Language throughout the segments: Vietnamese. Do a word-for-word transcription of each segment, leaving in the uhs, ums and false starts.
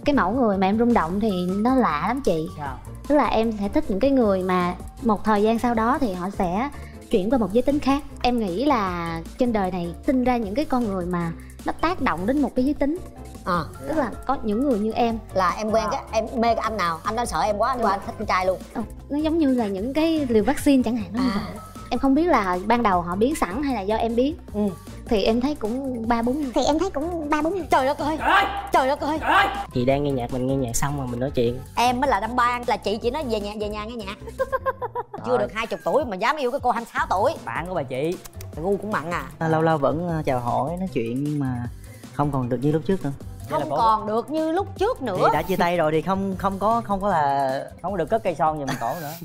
cái mẫu người mà em rung động thì nó lạ lắm chị. Sao? Tức là em sẽ thích những cái người mà một thời gian sau đó thì họ sẽ chuyển qua một giới tính khác. Em nghĩ là trên đời này sinh ra những cái con người mà nó tác động đến một cái giới tính. À, tức là có những người như em là em quen cái em mê cái anh nào, anh đó sợ em quá nhưng mà anh thích con trai luôn. Ờ, nó giống như là những cái liều vaccine chẳng hạn. Nó như À. vậy. Em không biết là ban đầu họ biến sẵn hay là do em biết. Ừ. Thì em thấy cũng ba bốn Thì em thấy cũng ba bốn Trời đất ơi, trời đất ơi. Chị đang nghe nhạc, mình nghe nhạc xong rồi mình nói chuyện. Em mới là đâm ban, là chị chỉ nói về nhà về nhà nghe nhạc. Chưa được hai chục tuổi mà dám yêu cái cô hai mươi sáu tuổi. Bạn của bà chị. Ngu cũng mặn à. Lâu lâu vẫn chào hỏi nói chuyện nhưng mà không còn được như lúc trước nữa. Không còn được như lúc trước nữa. Thì đã chia tay rồi thì không không có không có là không có được cất cây son giùm cổ nữa.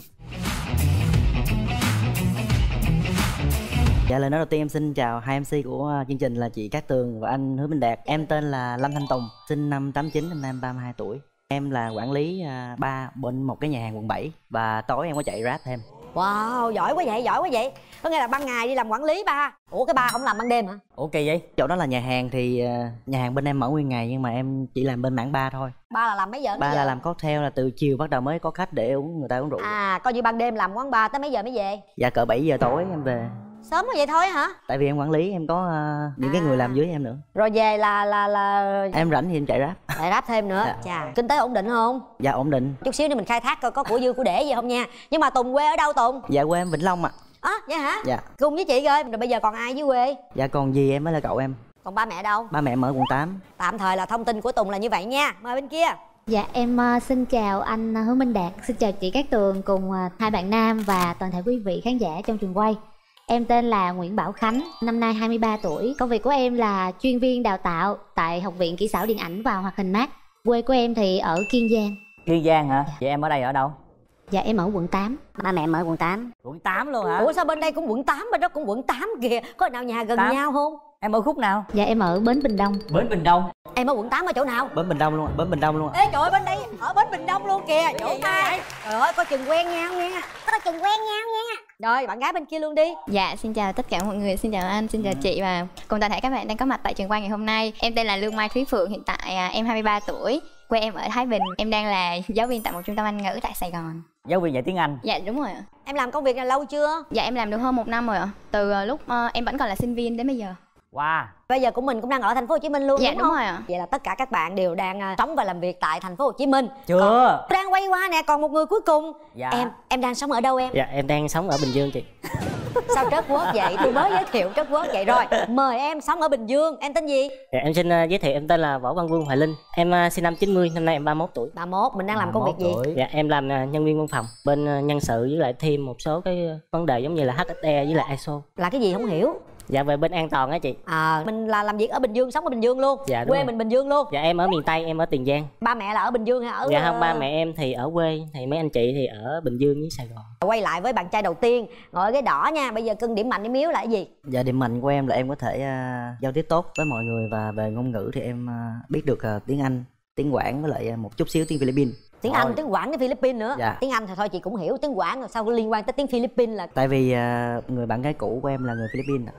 Dạ, lời nói đầu tiên em xin chào hai em xê của chương trình là chị Cát Tường và anh Hứa Minh Đạt. Em tên là Lâm Thanh Tùng, sinh năm tám chín, năm nay em ba mươi hai tuổi. Em là quản lý uh, bar bên một cái nhà hàng quận bảy và tối em có chạy rap thêm. Wow, giỏi quá vậy, giỏi quá vậy. Có nghĩa là ban ngày đi làm quản lý bar. Ủa cái bar không làm ban đêm hả? Ủa kỳ vậy? Chỗ đó là nhà hàng thì uh, nhà hàng bên em mở nguyên ngày nhưng mà em chỉ làm bên mảng bar thôi. Bar là làm mấy giờ? Bar giờ? là làm cocktail, là từ chiều bắt đầu mới có khách để uống, người ta uống rượu. À, coi như ban đêm làm quán bar tới mấy giờ mới về? Dạ cỡ bảy giờ tối em về. Sớm quá vậy thôi hả? Tại vì em quản lý, em có uh, những à. cái người làm dưới em nữa. Rồi về là là là em rảnh thì em chạy rap. Chạy rap thêm nữa. Dạ. Chà, kinh tế ổn định không? Dạ ổn định. Chút xíu nữa mình khai thác coi có của dư của để gì không nha. Nhưng mà Tùng quê ở đâu Tùng? Dạ quê em Vĩnh Long ạ. À. À vậy hả? Dạ. Cùng với chị rồi. Rồi bây giờ còn ai dưới quê? Dạ còn dì em mới là cậu em. Còn ba mẹ đâu? Ba mẹ em ở quận tám. Tạm thời là thông tin của Tùng là như vậy nha. Mời bên kia. Dạ em uh, xin chào anh Hứa Minh Đạt, xin chào chị Cát Tường cùng uh, hai bạn nam và toàn thể quý vị khán giả trong trường quay. Em tên là Nguyễn Bảo Khánh, năm nay hai mươi ba tuổi. Công việc của em là chuyên viên đào tạo tại Học viện Kỹ xảo Điện ảnh và Hoạt hình mát. Quê của em thì ở Kiên Giang. Kiên Giang hả? Dạ. Vậy em ở đây ở đâu? Dạ em ở quận tám. Ba mẹ em ở quận tám. Quận tám luôn hả? Ủa sao bên đây cũng quận tám, bên đó cũng quận tám kìa. Có nào nhà gần tám. nhau không? Em ở khúc nào? Dạ em ở Bến Bình Đông. Bến Bình Đông. Em ở quận tám ở chỗ nào? Bến Bình Đông luôn, Bến Bình Đông luôn. Ê trời ơi, bên đây ở Bến Bình Đông luôn kìa, chỗ ta. Trời ơi, coi chừng quen nhau nha. Có chừng quen nhau nha. Rồi, bạn gái bên kia luôn đi. Dạ, xin chào tất cả mọi người, xin chào anh, xin chào chị và cùng toàn thể các bạn đang có mặt tại trường quay ngày hôm nay. Em tên là Lương Mai Thúy Phượng, hiện tại à, em hai mươi ba tuổi, quê em ở Thái Bình. Em đang là giáo viên tại một trung tâm Anh ngữ tại Sài Gòn. Giáo viên dạy tiếng Anh. Dạ đúng rồi ạ. Em làm công việc này lâu chưa? Dạ em làm được hơn một năm rồi ạ. Từ uh, lúc uh, em vẫn còn là sinh viên đến bây giờ. Wow. Bây giờ của mình cũng đang ở thành phố Hồ Chí Minh luôn Dạ đúng, đúng không? rồi ạ. Vậy là tất cả các bạn đều đang uh, sống và làm việc tại thành phố Hồ Chí Minh. Chưa. Còn đang quay qua nè, còn một người cuối cùng. Dạ. Em em đang sống ở đâu em? Dạ em đang sống ở Bình Dương chị. Sao trớt quớt vậy? Tôi mới giới thiệu trớt quớt vậy rồi. Mời em sống ở Bình Dương. Em tên gì? Dạ em xin uh, giới thiệu, em tên là Võ Văn Vương Hoài Linh. Em uh, sinh năm chín mươi, năm nay em ba mươi mốt tuổi. ba mươi mốt, mình đang làm công việc gì? Tuổi. Dạ em làm uh, nhân viên văn phòng bên uh, nhân sự, với lại thêm một số cái uh, vấn đề giống như là hát ét e với lại i ét o. Là cái gì không hiểu? Dạ về bên an toàn á chị. À, mình là làm việc ở Bình Dương, sống ở Bình Dương luôn. Dạ đúng quê rồi. mình Bình Dương luôn. Dạ em ở miền Tây, em ở Tiền Giang. Ba mẹ là ở Bình Dương hay ở? Dạ không, ba mẹ em thì ở quê, thì mấy anh chị thì ở Bình Dương với Sài Gòn. Quay lại với bạn trai đầu tiên, ngồi ở ghế đỏ nha. Bây giờ cưng điểm mạnh điểm yếu là cái gì? Dạ điểm mạnh của em là em có thể uh, giao tiếp tốt với mọi người, và về ngôn ngữ thì em uh, biết được uh, tiếng Anh, tiếng Quảng với lại uh, một chút xíu tiếng Philippines. Tiếng Rồi. Anh, tiếng Quảng, tiếng Philippines nữa. Dạ. Tiếng Anh thì thôi chị cũng hiểu, tiếng Quảng rồi sao có liên quan tới tiếng Philippines là? Tại vì uh, người bạn gái cũ của em là người Philippines.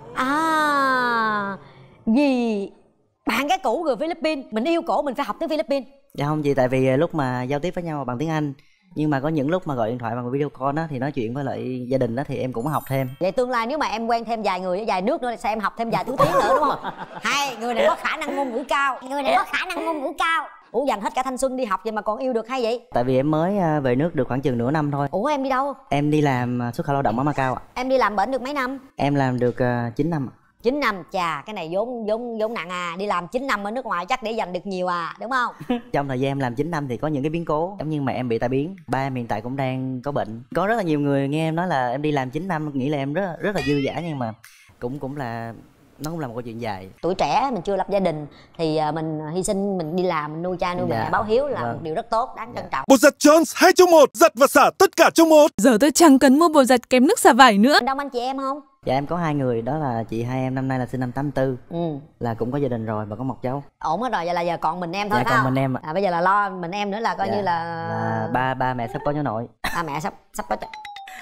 À, vì bạn gái cũ người Philippines, mình yêu cổ mình phải học tiếng Philippines. Dạ không chị, tại vì uh, lúc mà giao tiếp với nhau bằng tiếng Anh, nhưng mà có những lúc mà gọi điện thoại bằng video call á thì nói chuyện với lại gia đình đó thì em cũng học thêm. Vậy tương lai nếu mà em quen thêm vài người ở vài nước nữa thì sao em học thêm vài thứ tiếng nữa đúng không? Hai người này có khả năng ngôn ngữ cao, Người này có khả năng ngôn ngữ cao. Ủa dành hết cả thanh xuân đi học vậy mà còn yêu được hay vậy? Tại vì em mới uh, về nước được khoảng chừng nửa năm thôi. Ủa em đi đâu? Em đi làm uh, xuất khẩu lao động ở Macau ạ. Em đi làm bển được mấy năm? Em làm được uh, chín năm ạ. chín năm, chà cái này vốn vốn vốn nặng à. Đi làm chín năm ở nước ngoài chắc để dành được nhiều à, đúng không? Trong thời gian em làm chín năm thì có những cái biến cố, giống như mẹ em bị tai biến, ba em hiện tại cũng đang có bệnh. Có rất là nhiều người nghe em nói là em đi làm chín năm nghĩ là em rất rất là dư dả, nhưng mà cũng cũng là nó cũng là một câu chuyện dài. Tuổi trẻ mình chưa lập gia đình thì mình hy sinh, mình đi làm mình nuôi cha nuôi Dạ. mẹ, báo hiếu là Vâng. một điều rất tốt, đáng Dạ. trân trọng. Bột giặt Jones hai trong một, giặt và xả tất cả trong một. Giờ tôi chẳng cần mua bột giặt kém nước xả vải nữa. Đông anh chị em không? Dạ em có hai người, đó là chị hai em năm nay là sinh năm tám tư, Ừ. là cũng có gia đình rồi và có một cháu. Ổn hết rồi, vậy là giờ còn mình em thôi Dạ phải còn không? mình em ạ. À, bây giờ là lo mình em nữa là coi Dạ, như là, là ba ba mẹ sắp có cháu nội. ba mẹ sắp sắp có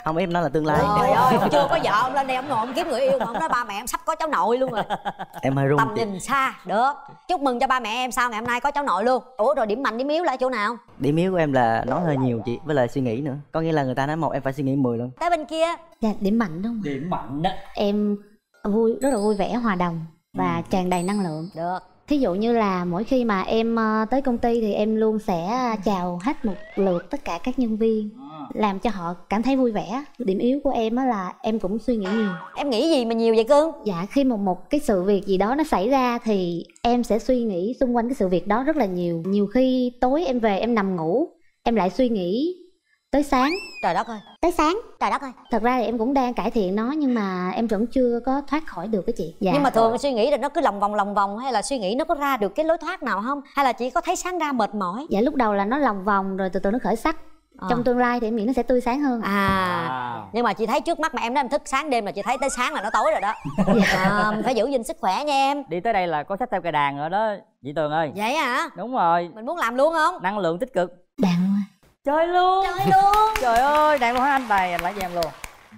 Không, em nói là tương lai. Trời ơi, ông chưa có vợ, ông lên đây ông ngồi ông kiếm người yêu mà ông nói ba mẹ em sắp có cháu nội luôn rồi. Em hơi run. Tầm nhìn xa. Được. Chúc mừng cho ba mẹ em sau ngày hôm nay có cháu nội luôn. Ủa rồi điểm mạnh điểm yếu là ở chỗ nào? Điểm yếu của em là nói hơi nhiều chị, với lại suy nghĩ nữa. Có nghĩa là người ta nói một em phải suy nghĩ mười luôn. Tới bên kia. Dạ, điểm mạnh đúng không? Điểm mạnh đó. Em vui, rất là vui vẻ, hòa đồng và ừ. tràn đầy năng lượng. Được. Thí dụ như là mỗi khi mà em tới công ty thì em luôn sẽ chào hết một lượt tất cả các nhân viên, làm cho họ cảm thấy vui vẻ. Điểm yếu của em á là em cũng suy nghĩ nhiều. Em nghĩ gì mà nhiều vậy cưng? Dạ, khi một một cái sự việc gì đó nó xảy ra thì em sẽ suy nghĩ xung quanh cái sự việc đó rất là nhiều. Nhiều khi tối em về em nằm ngủ, em lại suy nghĩ tới sáng. Trời đất ơi. Tới sáng. Trời đất ơi. Thật ra thì em cũng đang cải thiện nó nhưng mà em vẫn chưa có thoát khỏi được cái chị. Dạ. Nhưng mà thường suy nghĩ là nó cứ lòng vòng lòng vòng, hay là suy nghĩ nó có ra được cái lối thoát nào không? Hay là chỉ có thấy sáng ra mệt mỏi? Dạ, lúc đầu là nó lòng vòng rồi từ từ nó khởi sắc. À. Trong tương lai thì em nghĩ nó sẽ tươi sáng hơn. À, à. Nhưng mà chị thấy trước mắt mà em nói em thức sáng đêm là chị thấy tới sáng là nó tối rồi đó. À, phải giữ gìn sức khỏe nha em. Đi tới đây là có sách theo cài đàn rồi đó chị Tường ơi. Vậy hả? Đúng rồi. Mình muốn làm luôn không? Năng lượng tích cực. Đàn luôn. Chơi luôn. Chơi luôn. Trời ơi, đàn luôn hả anh Tài, anh lại cho em luôn.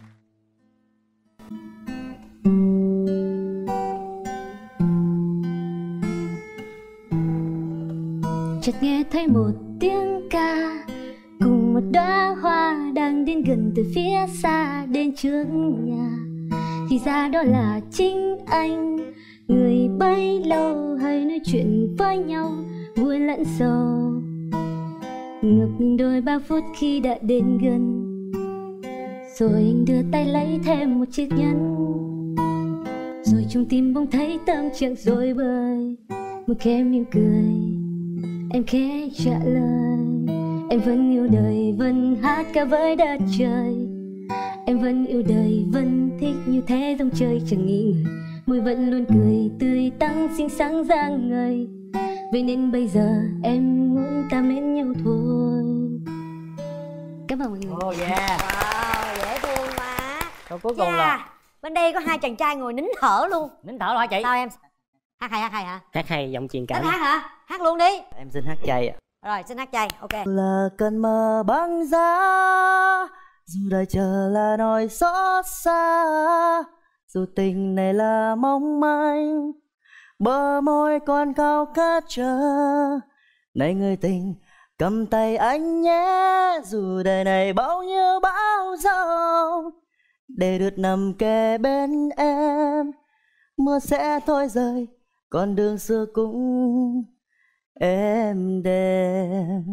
Chợt nghe thấy một tiếng ca, cùng một đóa hoa đang đến gần từ phía xa đến trước nhà. Thì ra đó là chính anh, người bấy lâu hay nói chuyện với nhau vui lẫn sầu. Ngập ngừng đôi ba phút khi đã đến gần, rồi anh đưa tay lấy thêm một chiếc nhẫn. Rồi trong tim bỗng thấy tâm trạng rối bời, một khẽ mỉm cười, em khẽ trả lời. Em vẫn yêu đời, vẫn hát ca với đất trời. Em vẫn yêu đời, vẫn thích như thế dòng chơi chẳng nghĩ ngợi. Môi vẫn luôn cười, tươi tắn, xinh xắn rạng ngời. Vậy nên bây giờ em muốn ta mến nhau thôi. Cảm ơn mọi người. Oh yeah. Wow, dễ thương quá. Câu cuối cùng yeah. là bên đây có hai chàng trai ngồi nín thở luôn. Nín thở hả chị? Sao em? Hát hay, hát hay hả? Hát hay, giọng truyền cảm. Thích hát hả? Hát luôn đi. Em xin hát chay ạ. Rồi, xin hát chay, ok. Là cơn mơ băng giá, dù đời chờ là nỗi xót xa, dù tình này là mong manh, bờ môi còn cao khát chờ. Này người tình, cầm tay anh nhé, dù đời này bao nhiêu bão giông, để được nằm kề bên em. Mưa sẽ thôi rơi, con đường xưa cũng êm đềm.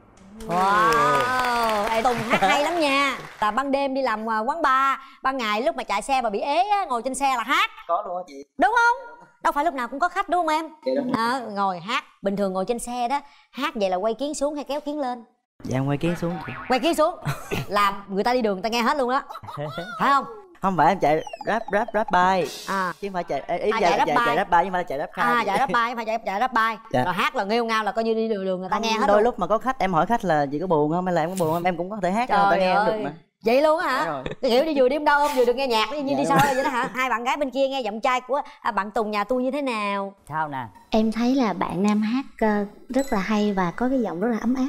Wow, Ê, Tùng hát hay lắm nha. Là ban đêm đi làm quán bar, ban ngày lúc mà chạy xe mà bị ế á, ngồi trên xe là hát. Có luôn hả chị? Đúng không? Đâu phải lúc nào cũng có khách đúng không em? Dạ đúng. À, ngồi hát, bình thường ngồi trên xe đó, hát vậy là quay kiến xuống hay kéo kiến lên? Dạ em quay kiến xuống chị. Quay kiến xuống, làm người ta đi đường người ta nghe hết luôn đó. Phải không? Không phải em chạy rap rap rap bài. À. Chứ không phải chạy ý à, chạy, chạy rap chạy, bài. chạy rap bài nhưng mà là chạy rap khai. À chạy rap bài phải chạy chạy rap bài. Dạ. Rồi hát là nghêu ngao là coi như đi đường đường người ta không, nghe hết đôi luôn. lúc mà có khách em hỏi khách là chị có buồn không hay là em có buồn không, em cũng có thể hát cho người ta nghe em được mà. Vậy luôn á hả? Cái kiểu đi vừa đêm đâu vừa được nghe nhạc như dạ đi sao vậy đó hả? Hai bạn gái bên kia nghe giọng trai của à, bạn Tùng nhà tôi như thế nào? Sao nè? Em thấy là bạn nam hát uh, rất là hay và có cái giọng rất là ấm áp.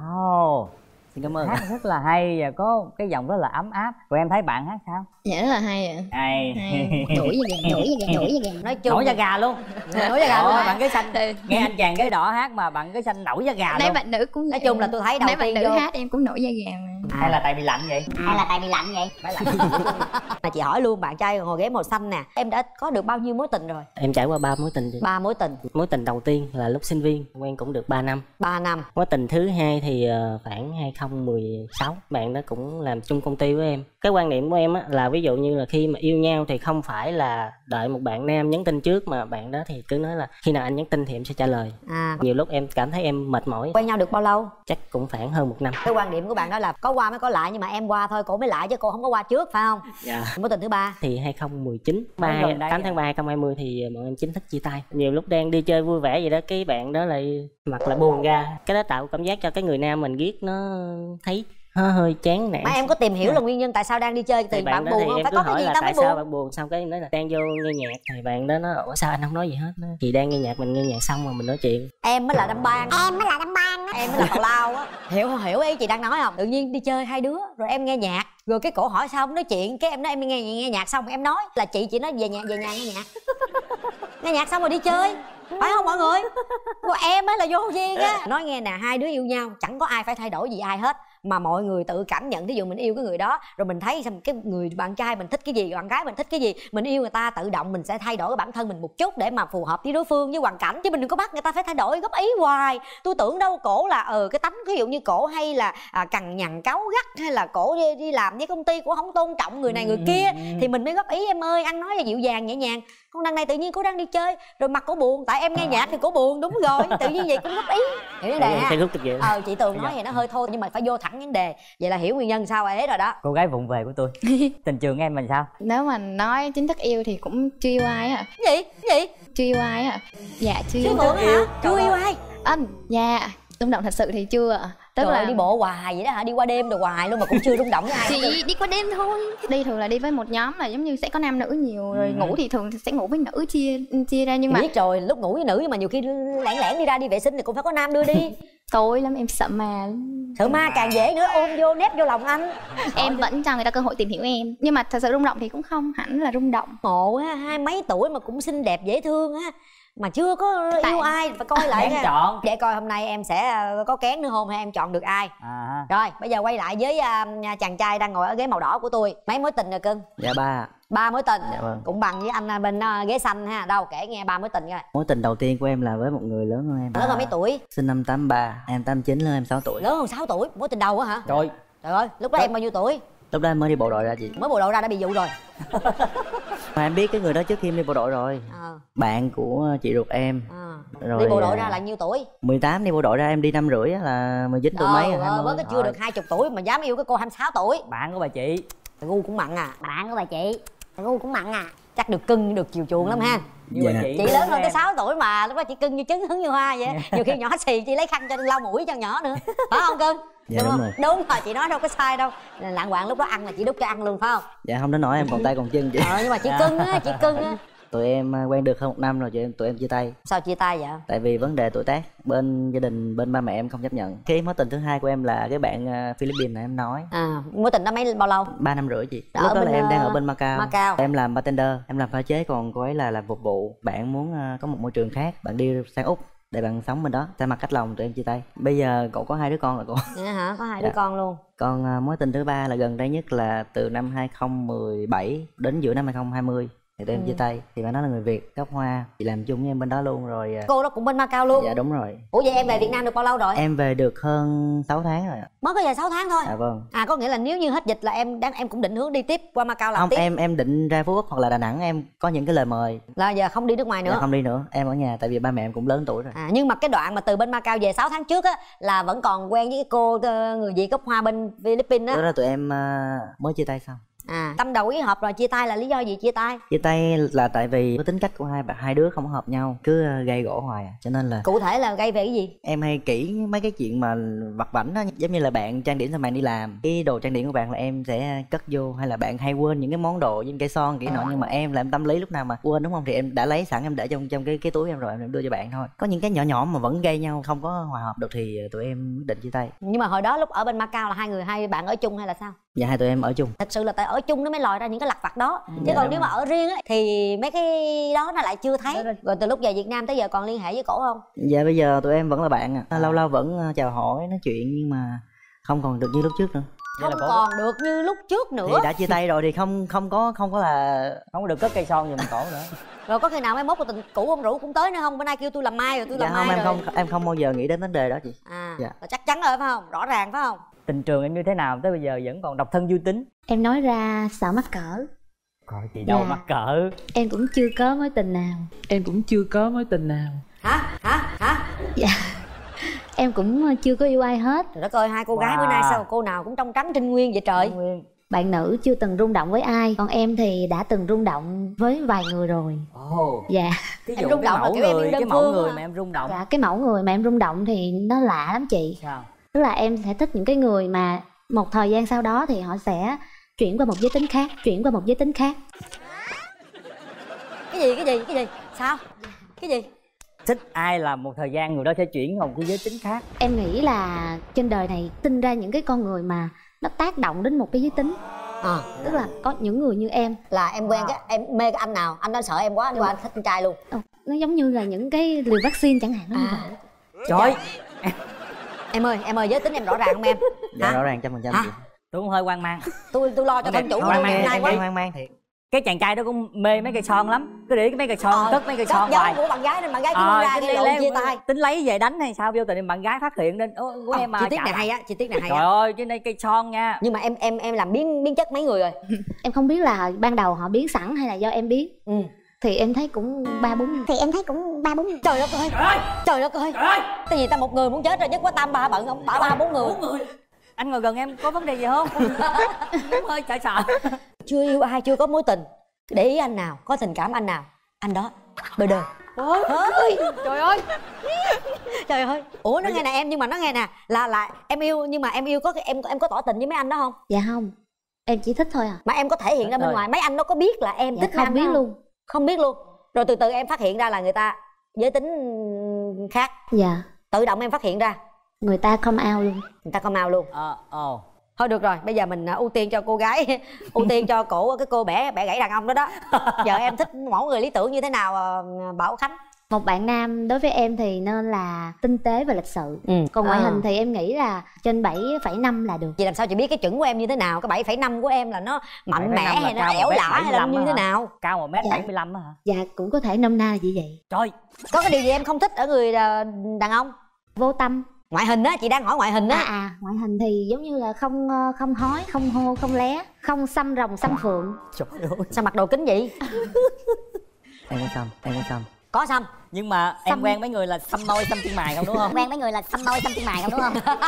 Wow. Xin cảm ơn. Hát rất là hay và có cái giọng rất là ấm áp. Còn em thấy bạn hát sao? Dạ rất là hay ạ. Hay. Nổi da gà, nổi da gà, nổi da gà. Nói chung nổi da gà luôn. Nổi da gà luôn. Bạn cái xanh nghe anh chàng cái đỏ hát mà bạn cái xanh nổi da gà luôn. Nãy bạn nữ cũng nói chung là tôi thấy đầu tiên bạn nữ vô hát em cũng nổi da gà mà. À. Hay là tại bị lạnh vậy? Hay là tại bị lạnh vậy? Phải lạnh. Mà chị hỏi luôn bạn trai ngồi ghế màu xanh nè, em đã có được bao nhiêu mối tình rồi? Em trải qua ba mối tình. Ba mối tình. Mối tình đầu tiên là lúc sinh viên, quen cũng được ba năm. Ba năm. Mối tình thứ hai thì khoảng hai không một sáu, bạn đó cũng làm chung công ty với em. Cái quan niệm của em á là ví dụ như là khi mà yêu nhau thì không phải là đợi một bạn nam nhắn tin trước, mà bạn đó thì cứ nói là khi nào anh nhắn tin thì em sẽ trả lời. À. Nhiều lúc em cảm thấy em mệt mỏi. Quen nhau được bao lâu? Chắc cũng khoảng hơn một năm. Cái quan điểm của bạn đó là có qua mới có lại, nhưng mà em qua thôi cổ mới lại chứ cô không có qua trước phải không? Dạ. Mối tình thứ ba thì hai không một chín, tám tháng ba hai không hai không thì bọn em chính thức chia tay. Nhiều lúc đang đi chơi vui vẻ vậy đó, cái bạn đó lại mặt là buồn ra, cái đó tạo cảm giác cho cái người nam mình ghét nó thấy hơi, hơi chán nản. Mà em có tìm hiểu là nguyên nhân tại sao đang đi chơi thì bạn, bạn buồn không? Phải có cái gì tao mới buồn. Tại sao bạn buồn? Xong cái nói là đang vô nghe nhạc thì bạn đó nói ủa sao anh không nói gì hết đó. Thì đang nghe nhạc, mình nghe nhạc xong rồi mình nói chuyện. Em mới là đâm ban. Em mới là đâm ban đó. Em mới là tào lao á. Hiểu không? Hiểu ý chị đang nói không? Tự nhiên đi chơi hai đứa rồi em nghe nhạc, rồi cái cổ hỏi sao không nói chuyện, cái em nói em nghe nghe nhạc xong em nói là chị chị nói về nhà về nhà nghe nhạc. Nghe nhạc xong rồi đi chơi, phải không mọi người? Còn em á là vô duyên á. Nói nghe nè, hai đứa yêu nhau chẳng có ai phải thay đổi gì ai hết, mà mọi người tự cảm nhận. Ví dụ mình yêu cái người đó rồi mình thấy xem cái người bạn trai mình thích cái gì, bạn gái mình thích cái gì, mình yêu người ta tự động mình sẽ thay đổi cái bản thân mình một chút để mà phù hợp với đối phương, với hoàn cảnh, chứ mình đừng có bắt người ta phải thay đổi góp ý hoài. Tôi tưởng đâu cổ là ờ ừ, cái tánh ví dụ như cổ hay là à, cằn nhằn cáu gắt, hay là cổ đi, đi làm với công ty cổ không tôn trọng người này người kia thì mình mới góp ý em ơi, ăn nói là dịu dàng nhẹ nhàng. Con đằng này tự nhiên cô đang đi chơi rồi mặt cổ buồn, tại em nghe nhạc thì cổ buồn, đúng rồi, tự nhiên vậy cũng góp ý. Hiểu vấn đề ha? Ờ chị Tường nói vậy nó hơi thôi, nhưng mà phải vô thẳng vấn đề. Vậy là hiểu nguyên nhân sao ấy rồi đó. Cô gái vụng về của tôi. Tình trường em mình sao? Nếu mà nói chính thức yêu thì cũng chưa yêu ai á. Cái gì? Cái gì? Chưa yêu ai á. Dạ chưa Chưa yêu. Phượng hả? Chưa yêu ai? Anh, dạ rung động thật sự thì chưa ạ. Tức Trời là ơi, đi bộ hoài vậy đó hả? Đi qua đêm rồi hoài luôn mà cũng chưa rung động với ai. Chị đi qua đêm thôi. Đi thường là đi với một nhóm là giống như sẽ có nam nữ nhiều, rồi ừ. ngủ thì thường sẽ ngủ với nữ chia chia ra, nhưng mà biết rồi, lúc ngủ với nữ nhưng mà nhiều khi lẻn lẻn đi ra đi vệ sinh thì cũng phải có nam đưa đi. Tối lắm, em sợ ma. Sợ ma càng dễ nữa, ôm vô nép vô lòng anh. Em vẫn cho người ta cơ hội tìm hiểu em, nhưng mà thật sự rung động thì cũng không hẳn là rung động. Ngộ á, hai mấy tuổi mà cũng xinh đẹp dễ thương á, mà chưa có Tại... yêu ai, phải coi lại nha. Chọn để coi hôm nay em sẽ có kén nữa không hay em chọn được ai. À. Rồi bây giờ quay lại với uh, chàng trai đang ngồi ở ghế màu đỏ của tôi. Mấy mối tình rồi cưng? Dạ ba. Ba mối tình. Dạ vâng. Cũng bằng với anh bên uh, ghế xanh ha. Đâu kể nghe ba mối tình coi. Mối tình đầu tiên của em là với một người lớn hơn em. Lớn hơn mấy tuổi? Sinh năm tám ba, em tám chín, lớn em sáu tuổi. Lớn hơn sáu tuổi, mối tình đầu á hả? Trời. Trời ơi, lúc đó Trời. em bao nhiêu tuổi? Lúc đó em mới đi bộ đội ra chị. Mới bộ đội ra đã bị dụ rồi. Mà em biết cái người đó trước khi em đi bộ đội rồi. À. Bạn của chị ruột em. À. Rồi đi bộ đội ra là nhiêu tuổi? mười tám đi bộ đội ra, em đi năm rưỡi là mười chín tuổi mấy rồi. Ờ, mới có chưa được hai mươi tuổi mà dám yêu cái cô hai mươi sáu tuổi. Bạn của bà chị. Gu cũng mặn à. Bạn của bà chị. Gu cũng mặn à. Chắc được cưng, được chiều chuộng ừ. lắm ha. Dạ. Chị, chị lớn hơn tới sáu tuổi mà lúc đó chị cưng như trứng hứng như hoa vậy. Nhiều khi nhỏ xì chị lấy khăn cho lau mũi cho nhỏ nữa. Phải không cưng? Dạ đúng, đúng rồi. rồi. Đúng rồi, chị nói đâu có sai đâu. Lạng quạng lúc đó ăn là chị đút cho ăn luôn phải không? Dạ không đến nỗi em còn tay còn chân chị. Ờ nhưng mà chị cưng á, chị cưng á. Tụi em quen được hơn một năm rồi chị em tụi em chia tay. Sao chia tay vậy? Tại vì vấn đề tuổi tác, bên gia đình bên ba mẹ em không chấp nhận. Cái mối tình thứ hai của em là cái bạn Philippines này em nói. À, mối tình đó mấy bao lâu? Ba năm rưỡi chị. Đã lúc đó bên, là em đang ở bên Macau. Macau. Em làm bartender, em làm pha chế, còn cô ấy là làm phục vụ. Bạn muốn có một môi trường khác, bạn đi sang Úc để bạn sống bên đó. Thay mặt cách lòng tụi em chia tay. Bây giờ cậu có hai đứa con rồi cô. Dạ hả? Có hai dạ. đứa con luôn. Còn mối tình thứ ba là gần đây nhất là từ năm hai không một bảy đến giữa năm hai không hai không thì tụi em ừ. chia tay. Thì bạn đó là người Việt, gốc Hoa, chị làm chung với em bên đó luôn rồi. Cô đó cũng bên Macau luôn? Dạ đúng rồi. Ủa vậy em về Việt Nam được bao lâu rồi? Em về được hơn sáu tháng rồi. Mới có về sáu tháng thôi? À vâng. À có nghĩa là nếu như hết dịch là em đang em cũng định hướng đi tiếp qua Macau làm không, tiếp? Không, em em định ra Phú Quốc hoặc là Đà Nẵng, em có những cái lời mời. Là giờ không đi nước ngoài nữa? Dạ, không đi nữa, em ở nhà tại vì ba mẹ em cũng lớn tuổi rồi. À nhưng mà cái đoạn mà từ bên Macau về sáu tháng trước á là vẫn còn quen với cái cô người Việt gốc Hoa bên Philippines á? Đó là tụi em uh, mới chia tay xong. À tâm đầu ý hợp rồi, chia tay là lý do gì chia tay? Chia tay là tại vì cái tính cách của hai bạn hai đứa không hợp nhau, cứ gây gỗ hoài à. Cho nên là cụ thể là gây về cái gì? Em hay kỹ mấy cái chuyện mà vặt vãnh đó, giống như là bạn trang điểm xong bạn đi làm, cái đồ trang điểm của bạn là em sẽ cất vô, hay là bạn hay quên những cái món đồ như cây son kỹ nọ, nhưng mà em là em tâm lý lúc nào mà quên đúng không thì em đã lấy sẵn em để trong trong cái cái túi em rồi em đưa cho bạn thôi. Có những cái nhỏ nhỏ mà vẫn gây nhau, không có hòa hợp được thì tụi em quyết định chia tay. Nhưng mà hồi đó lúc ở bên Macau là hai người hai bạn ở chung hay là sao? Dạ hai tụi em ở chung. Thật sự là tại ở chung nó mới lòi ra những cái lặt vặt đó. Ừ, chứ còn nếu mà ở riêng ấy, thì mấy cái đó nó lại chưa thấy. Rồi từ lúc về Việt Nam tới giờ còn liên hệ với cổ không? Dạ bây giờ tụi em vẫn là bạn à. Lâu lâu vẫn chào hỏi nói chuyện nhưng mà không còn được như lúc trước nữa. Không còn được như lúc trước nữa. Thì đã chia tay rồi thì không không có không có là không có được cất cây son giùm cổ nữa. Rồi có khi nào mai mốt tình cũ ông rủ cũng tới nữa không? Bữa nay kêu tôi làm mai rồi tôi dạ làm không, mai em rồi. không em không bao giờ nghĩ đến vấn đề đó chị. À dạ. Chắc chắn rồi phải không? Rõ ràng phải không? Tình trường em như thế nào tới bây giờ vẫn còn độc thân vui tính? Em nói ra sợ mắc cỡ. Coi chị đâu dạ. mắc cỡ. Em cũng chưa có mối tình nào. Em cũng chưa có mối tình nào. Hả? Hả? Hả? Dạ. Em cũng chưa có yêu ai hết. Trời đất ơi, hai cô wow. gái bữa nay sao cô nào cũng trong trắng trinh nguyên vậy trời. Nguyên. Bạn nữ chưa từng rung động với ai, còn em thì đã từng rung động với vài người rồi. Ồ. Oh. Dạ. Cái em rung động là kiểu người, em cái mẫu người à. mà em rung động. Dạ, cái mẫu người mà em rung động thì nó lạ lắm chị. Sao? Tức là em sẽ thích những cái người mà một thời gian sau đó thì họ sẽ chuyển qua một giới tính khác, chuyển qua một giới tính khác. Cái gì cái gì cái gì? Sao? Cái gì? thích ai làm một thời gian người đó sẽ chuyển vào một cái giới tính khác. Em nghĩ là trên đời này sinh ra những cái con người mà nó tác động đến một cái giới tính. À, tức là có những người như em là em quen cái em mê cái anh nào, anh đó sợ em quá, nhưng mà anh thích con trai luôn. Ờ, nó giống như là những cái liều vaccine chẳng hạn. Nó À. như Trời. Em, em ơi, em ơi, giới tính em rõ ràng không em? Dạ Hả? rõ ràng trăm phần trăm Hả? chị. Tôi cũng hơi hoang mang. Tôi tôi lo cho thân chủ Hoang tôi mang, hôm nay em quá. em hoang mang thiệt. Cái chàng trai đó cũng mê mấy cây son lắm, cứ để cái mấy cây son, Ờ, cất mấy cây cất son dấu hoài. của bạn gái nên bạn gái Ờ, cũng ra cái cái lê- lộn lê- chia tay. tính lấy về đánh hay sao, vô tình bạn gái phát hiện nên ôi của Ờ, em mà chi tiết trả này lại. hay á, chi tiết này hay Trời á. ơi, trên đây cây son nha. Nhưng mà em em em làm biến biến chất mấy người rồi. em không biết là ban đầu họ biến sẵn hay là do em biết. Ừ. Thì em thấy cũng ba bốn. Thì em thấy cũng ba bốn. Trời đất ơi, trời đất ơi, cái gì ta, một người muốn chết rồi, nhất quá tam ba bận không, ba ba bốn người. Anh ngồi gần em có vấn đề gì không? Cũng hơi sợ sợ. Chưa yêu ai, chưa có mối tình, để ý anh nào, có tình cảm anh nào, anh đó đời đời. Ôi trời ơi, trời ơi. Ủa nó nghe nè em, nhưng mà nó nghe nè, là là em yêu, nhưng mà em yêu có em em có tỏ tình với mấy anh đó không? Dạ không, em chỉ thích thôi à. Mà em có thể hiện ra bên Trời. ngoài, mấy anh đó có biết là em Dạ thích mấy không anh biết đó luôn. Không biết luôn. Rồi từ từ em phát hiện ra là người ta giới tính khác, Dạ, tự động em phát hiện ra người ta come out luôn. người ta không ao luôn. Ờ, ồ. Thôi được rồi, bây giờ mình à, ưu tiên cho cô gái, ưu tiên cho cổ cái cô bẻ bẻ gãy đàn ông đó đó. Giờ em thích mẫu người lý tưởng như thế nào à, Bảo Khánh? Một bạn nam đối với em thì nên là tinh tế và lịch sự. Ừ. Còn ngoại À. hình thì em nghĩ là trên bảy phẩy năm là được. Vậy làm sao chị biết cái chuẩn của em như thế nào? Cái bảy phẩy năm của em là nó mạnh mẽ bảy phẩy năm là hay nó cao ẻo một mét lả hay là bảy mươi lăm như á thế hả? nào? Cao một mét Dạ. bảy mươi lăm á hả? Dạ cũng có thể nôm na là như vậy. Trời. Có cái điều gì em không thích ở người à, đàn ông? Vô tâm. Ngoại hình á, chị đang hỏi ngoại hình À á. à, ngoại hình thì giống như là không ờ, không hói, không hô, không lé, không xăm rồng xăm phượng. Trời ơi, sao mặc đồ kính vậy? Em có xong, em có xong. Có xăm. Nhưng mà em Xăm. quen mấy người là xăm môi xăm chân mày không đúng không? Quen mấy người là xăm môi xăm chân mày không đúng không?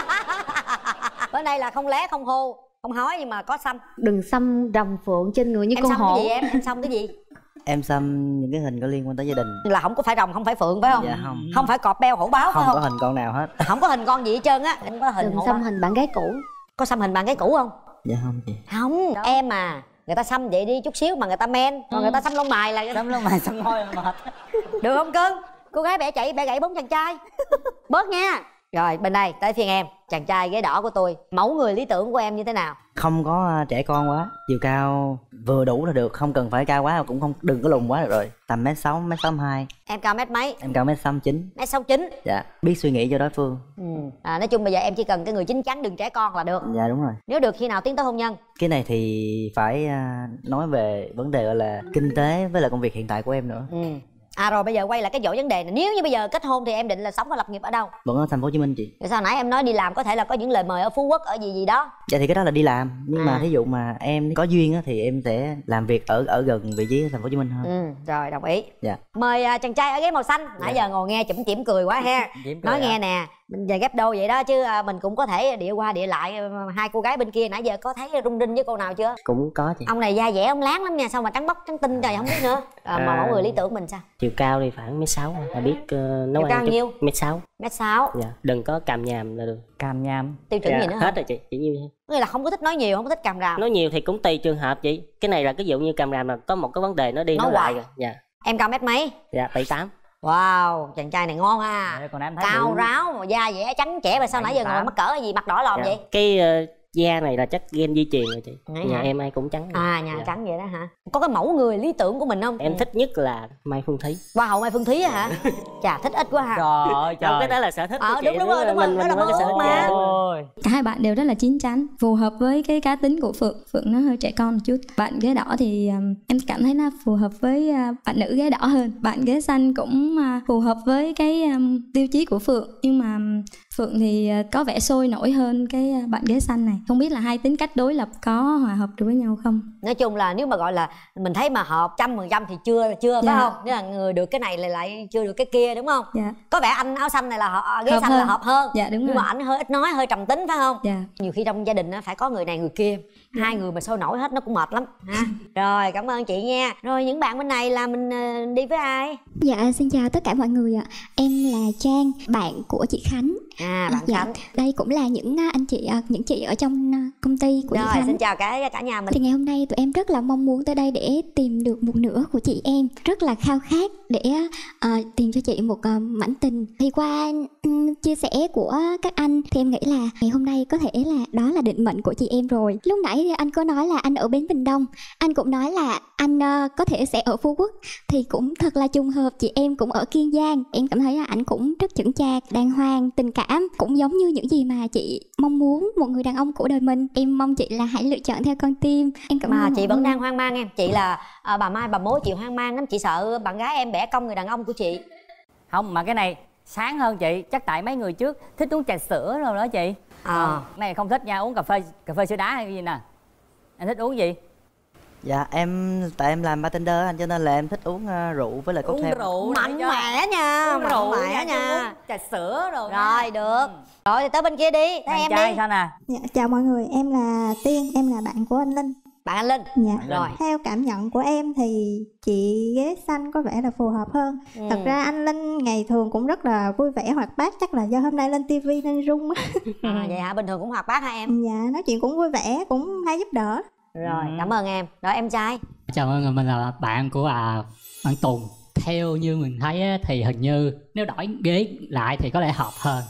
Bên đây là không lé, không hô, không hói nhưng mà có xăm. Đừng xăm rồng phượng trên người như Em con xăm hổ. cái gì em? Em xăm cái gì? Em xăm những cái hình có liên quan tới gia đình. Là không có phải rồng, không phải phượng phải không? Dạ không. Không phải cọp beo hổ báo Không phải có không? hình con nào hết. Không có hình con gì hết trơn á. Không có hình Đừng hổ xăm báo. hình bạn gái cũ. Có xăm hình bạn gái cũ không? Dạ không chị. Không, em à, người ta xăm vậy đi chút xíu mà người ta men, còn người ta xăm lông mày là Xăm lông mày xăm môi là mệt. được không cưng? Cô gái bẻ chạy bẻ gãy bốn chàng trai. Bớt nha. Rồi bên đây tới phiên em, chàng trai ghế đỏ của tôi. Mẫu người lý tưởng của em như thế nào? Không có uh, trẻ con quá, chiều cao vừa đủ là được, không cần phải cao quá, cũng không đừng có lùn quá được rồi. Tầm mét sáu, mét sáu hai. Em cao mét mấy? Em cao mét sáu chín. Mét sáu chín. Dạ, biết suy nghĩ cho đối phương. Ừ. À, nói chung bây giờ em chỉ cần cái người chín chắn, đừng trẻ con là được. Dạ đúng rồi. Nếu được khi nào tiến tới hôn nhân? Cái này thì phải uh, nói về vấn đề gọi là kinh tế với lại công việc hiện tại của em nữa. Ừ. À rồi bây giờ quay lại cái chỗ vấn đề này, nếu như bây giờ kết hôn thì em định là sống và lập nghiệp ở đâu? Vẫn ở thành phố Hồ Chí Minh chị. Rồi sao nãy em nói đi làm có thể là có những lời mời ở Phú Quốc ở gì gì đó. Dạ thì cái đó là đi làm, nhưng À. mà thí dụ mà em có duyên á thì em sẽ làm việc ở ở gần vị trí thành phố Hồ Chí Minh hơn. Ừ, rồi đồng ý. Dạ. Mời à, chàng trai ở ghế màu xanh. Nãy giờ ngồi nghe chủm chỉm cười quá ha. Chỉm cười Nói hả? nghe nè, mình giờ ghép đôi vậy đó chứ à, mình cũng có thể địa qua địa lại. à, Hai cô gái bên kia nãy giờ có thấy rung rinh với cô nào chưa? Cũng có chị. Ông này da dẻ ông láng lắm nha, sao mà trắng bóc trắng tinh trời không biết nữa. À, mà À. mẫu người lý tưởng mình sao? Chiều cao thì khoảng mét sáu, là biết uh, nấu Chiều cao ăn chút. nhiêu? Mét sáu. Mét sáu. Dạ, đừng có càm nhàm là được. Cam nham. Tiêu chuẩn Dạ, gì nữa hết không? rồi chị, chỉ như thế. Nghĩa là không có thích nói nhiều, không có thích càm ràm. Nói nhiều thì cũng tùy trường hợp chị. Cái này là cái dụ như càm ràm là có một cái vấn đề nó đi Nói nó lại hoài. rồi. Dạ, Em cao mét mấy? dạ bảy tám. Wow, chàng trai này ngon ha. Dạ, còn em thấy Cao bự. ráo mà da dẻ trắng trẻ mà sao nãy giờ ngồi mắc cỡ gì mặt đỏ lòm Dạ. vậy? Cái uh, da này là chắc gen di truyền rồi chị. Vậy Nhà hả? em ai cũng trắng. À, nhà Dạ. trắng vậy đó hả? Có cái mẫu người lý tưởng của mình không? Em thích nhất là Mai Phương Thí. Hoa hậu Mai Phương Thí á hả? Chà, thích ít quá ha. Trời ơi Không, trời. cái đó là sở thích Ờ, của chị. đúng, đúng rồi, đúng rồi, mình đó mình là có cái sở mơ thích ước mà. dạ. Ôi. Cả hai bạn đều rất là chín chắn, phù hợp với cái cá tính của Phượng. Phượng nó hơi trẻ con một chút. Bạn ghế đỏ thì um, em cảm thấy nó phù hợp với uh, bạn nữ ghế đỏ hơn. Bạn ghế xanh cũng uh, phù hợp với cái um, tiêu chí của Phượng. Nhưng mà um, Phượng thì uh, có vẻ sôi nổi hơn cái uh, bạn ghế xanh này. Không biết là hai tính cách đối lập có hòa hợp được với nhau không? Nói chung là nếu mà gọi là mình thấy mà hợp trăm phần trăm thì chưa chưa Dạ. phải không? Nếu là người được cái này lại lại chưa được cái kia đúng không? Dạ. Có vẻ anh áo xanh này là họ, ghế Hợp xanh là hơn. hợp hơn. Dạ đúng Nhưng rồi. mà ảnh hơi ít nói, hơi trầm tính phải không? Dạ. Nhiều khi trong gia đình á, phải có người này người kia. Hai người mà sôi nổi hết nó cũng mệt lắm ha. Rồi cảm ơn chị nha. Rồi những bạn bên này là mình ờ, đi với ai? Dạ xin chào tất cả mọi người ạ. Em là Trang, bạn của chị Khánh. À bạn Dạ, Khánh. đây cũng là những à, anh chị à, những chị ở trong à, công ty của Rồi, chị Khánh. xin chào cả cả nhà mình. Thì ngày hôm nay tụi em rất là mong muốn tới đây để tìm được một nửa của chị em, rất là khao khát để uh, tìm cho chị một uh, mảnh tình. Thì qua um, chia sẻ của các anh thì em nghĩ là ngày hôm nay có thể là đó là định mệnh của chị em rồi. Lúc nãy thì anh có nói là anh ở Bến Bình Đông, anh cũng nói là anh uh, có thể sẽ ở Phú Quốc, thì cũng thật là trùng hợp chị em cũng ở Kiên Giang. Em cảm thấy là anh cũng rất chững chạc, đàng hoàng, tình cảm, cũng giống như những gì mà chị mong muốn một người đàn ông của đời mình. Em mong chị là hãy lựa chọn theo con tim. Em cảm Mà ơn chị mọi vẫn người. đang hoang mang em. Chị là à, bà Mai bà mối chịu hoang mang lắm. Chị sợ bạn gái em bẻ cong người đàn ông của chị. Không, mà cái này sáng hơn chị. Chắc tại mấy người trước thích uống trà sữa rồi đó chị. À. Cái này không thích nha, uống cà phê cà phê sữa đá hay cái gì nè. Em thích uống gì? Dạ em tại em làm bartender anh, cho nên là em thích uống uh, rượu với lại Uống cocktail. rượu Mạnh mẽ nha, uống mạnh rượu mẽ nha. trà sữa rồi. Rồi được. Rồi thì tới bên kia đi. Thấy em trai đi. sao nè? Dạ, chào mọi người, em là Tiên, em là bạn của anh Linh. Bạn anh Linh. Dạ. Rồi. Theo cảm nhận của em thì chị ghế xanh có vẻ là phù hợp hơn. Ừ. Thật ra anh Linh ngày thường cũng rất là vui vẻ hoạt bát, chắc là do hôm nay lên tivi nên rung á. À, vậy hả? Bình thường cũng hoạt bát hả em? Dạ, nói chuyện cũng vui vẻ, cũng hay giúp đỡ. Rồi, cảm ơn em. Rồi em trai. Chào mọi người, mình là bạn của à, bạn Tùng. Theo như mình thấy á, thì hình như nếu đổi ghế lại thì có lẽ hợp hơn.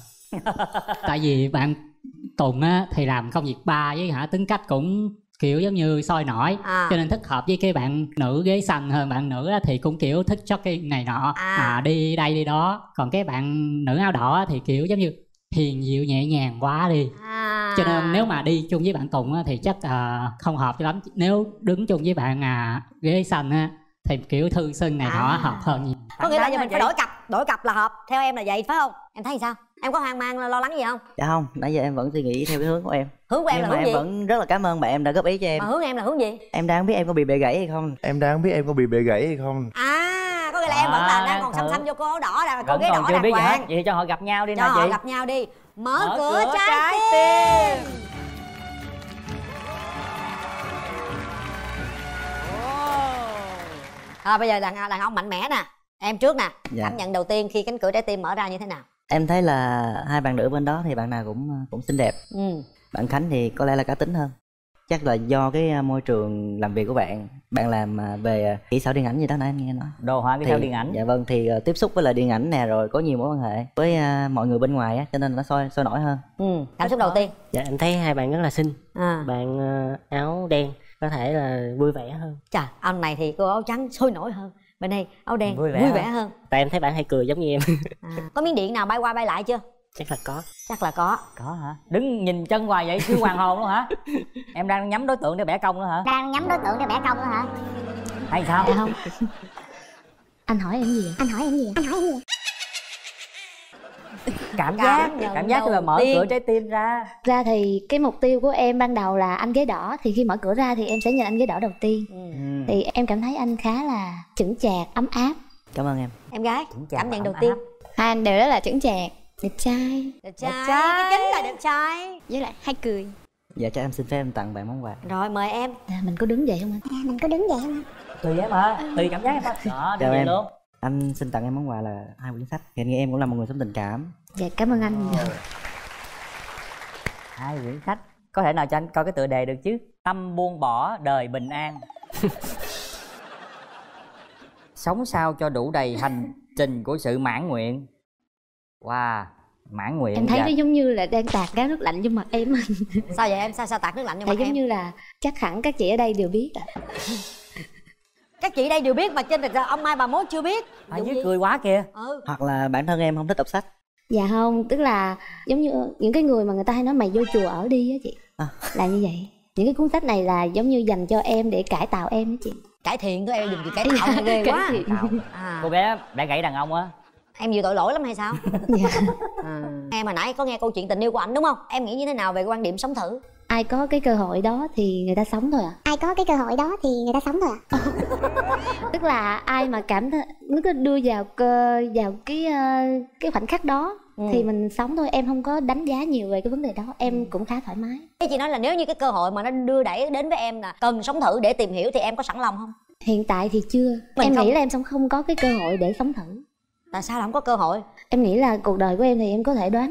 Tại vì bạn Tùng á, thì làm công việc bar với hả tính cách cũng kiểu giống như sôi nổi, À. cho nên thích hợp với cái bạn nữ ghế xanh hơn. Bạn nữ á, thì cũng kiểu thích cho cái này nọ, À. à, đi đây đi đó. Còn cái bạn nữ áo đỏ á, thì kiểu giống như hiền dịu nhẹ nhàng quá đi. À. Cho nên nếu mà đi chung với bạn Tùng á, thì chắc à, không hợp cho lắm. Nếu đứng chung với bạn à, ghế xanh á, thì kiểu thư xưng này nọ À. hợp hơn nhiều. Có nghĩa là giờ mình phải vậy? đổi cặp, đổi cặp là hợp. Theo em là vậy phải không? Em thấy sao? Em có hoang mang lo lắng gì không? Dạ không, nãy giờ em vẫn suy nghĩ theo cái hướng của em. Hướng của em Nhưng là mà hướng em gì? vẫn rất là cảm ơn bạn em đã góp ý cho em. Mà hướng em là hướng gì? Em đang không biết em có bị bệ gãy hay không. Em đang biết em có bị bệ gãy hay không. À, có nghĩa là em vẫn là À, đang còn xăm thử. xăm vô cô áo đỏ, là cô Vẫn ghế còn đỏ chưa đàng biết gì hết. hoàng. Vậy cho họ gặp nhau đi Cho nè họ chị. gặp nhau đi. Mở, Mở cửa, cửa trái, trái tim. tim. À, bây giờ đàn, đàn ông mạnh mẽ nè. Em trước nè. Dạ. Cảm nhận đầu tiên khi cánh cửa trái tim mở ra như thế nào? Em thấy là hai bạn nữ bên đó thì bạn nào cũng cũng xinh đẹp. Ừ. Bạn Khánh thì có lẽ là cá tính hơn. Chắc là do cái môi trường làm việc của bạn. Bạn làm à, về kỹ xảo điện ảnh gì đó nãy anh nghe nói. Đồ họa kỹ Thì- xảo điện ảnh. Dạ vâng, thì ờ, tiếp xúc với lại điện ảnh nè, rồi có nhiều mối quan hệ với à, mọi người bên ngoài á, cho nên nó sôi sôi nổi hơn. Ừ. Cảm xúc đầu tiên. Dạ em thấy hai bạn rất là xinh. À. Bạn ờ, áo đen có thể là vui vẻ hơn. Chà, ông này thì cô áo trắng sôi nổi hơn. Bên đây áo đen Vui vui vẻ vẻ, hơn. hơn. Tại em thấy bạn hay cười giống như em. À. Có miếng điện nào bay qua bay lại chưa? Chắc là có. Chắc là có. Có hả? Đứng nhìn chân hoài vậy chứ hoàng hồn luôn hả? Em đang nhắm đối tượng để bẻ cong nữa hả? Đang nhắm đối tượng để bẻ cong nữa hả? Hay sao? Dạ không. Anh hỏi em gì? Anh hỏi em gì? Anh hỏi em gì? Cảm Cảm giác nhận cảm giác đầu là mở tiên. cửa trái tim ra. Ra thì cái mục tiêu của em ban đầu là anh ghế đỏ, thì khi mở cửa ra thì em sẽ nhìn anh ghế đỏ đầu tiên. Ừ. Thì em cảm thấy anh khá là chững chạc, ấm áp. Cảm ơn em. Em gái, chạc cảm nhận và đầu ấm tiên. áp. Hai anh đều rất là chững chạc, đẹp trai, Đẹp trai, cái chính là đẹp trai. với lại hay cười. Dạ cho em xin phép em tặng bạn món quà. Rồi mời em. À, mình có đứng dậy không anh? À, mình có đứng dậy không? Tùy em hả? Tùy cảm giác em thôi. Đó, đi Chào về em. luôn. Anh xin tặng em món quà là hai quyển sách. Hiện em cũng là một người sống tình cảm. Dạ cảm ơn anh. Hai quyển sách. Có thể nào cho anh coi cái tựa đề được chứ? Tâm buông bỏ, đời bình an. Sống sao cho đủ đầy hành trình của sự mãn nguyện. Wow, mãn nguyện. Em thấy và- nó giống như là đang tạt gáo nước lạnh vô mặt em. Sao vậy em? Sao sao tạt nước lạnh vô Tại mặt giống em? như là chắc hẳn các chị ở đây đều biết à. Các chị đây đều biết mà trên là ông Mai bà mốt chưa biết. À, Vụ dưới gì? cười quá kìa. Ừ. Hoặc là bản thân em không thích đọc sách. Dạ không, tức là giống như những cái người mà người ta hay nói mày vô chùa ở đi á chị. À. Là như vậy. Những cái cuốn sách này là giống như dành cho em để cải tạo em á chị. Cải thiện của em, đừng gì cải tạo nghe ghê Cải quá. thiện. À. Cô bé đã gãy đàn ông á. Em nhiều tội lỗi lắm hay sao? Dạ. À. Em hồi nãy có nghe câu chuyện tình yêu của anh đúng không? Em nghĩ như thế nào về quan điểm sống thử? Ai có cái cơ hội đó thì người ta sống thôi ạ. Ai có cái cơ hội đó thì người ta sống thôi ạ. Tức là ai mà cảm thấy nó cứ đưa vào cơ vào cái ờ, cái khoảnh khắc đó Ừ. thì mình sống thôi. Em không có đánh giá nhiều về cái vấn đề đó. Em cũng khá thoải mái. Thế chị nói là nếu như cái cơ hội mà nó đưa đẩy đến với em là cần sống thử để tìm hiểu thì em có sẵn lòng không? Hiện tại thì chưa. Mình em không- nghĩ là em sống không có cái cơ hội để sống thử. Tại sao là không có cơ hội? Em nghĩ là cuộc đời của em thì em có thể đoán được.